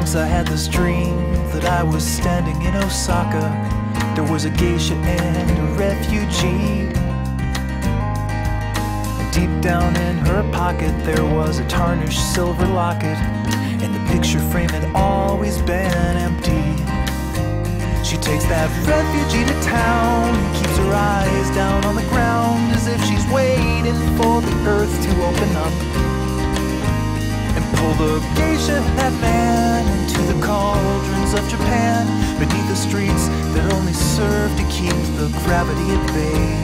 Once I had this dream that I was standing in Osaka. There was a geisha and a refugee. Deep down in her pocket there was a tarnished silver locket, and the picture frame had always been empty. She takes that refugee to town and keeps her eyes down on the ground, as if she's waiting for the earth to open up and pull the geisha and that man into the cauldrons of Japan, beneath the streets that only serve to keep the gravity at bay.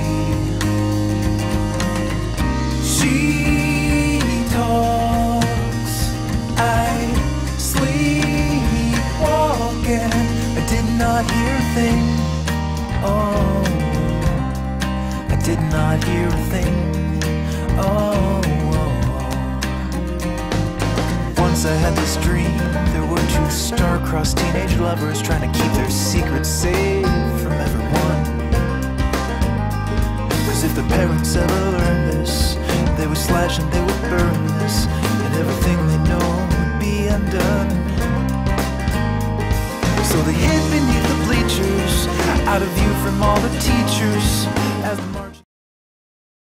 She talks, I sleep walking. I did not hear a thing. Oh, I did not hear a thing. Oh, once I had this dream. There were two star-crossed teenage lovers trying to keep their secrets safe from everyone. 'Cause if the parents ever learned this, they would slash and they would burn this, and everything they know would be undone. So they hid beneath the bleachers, out of view from all the teachers.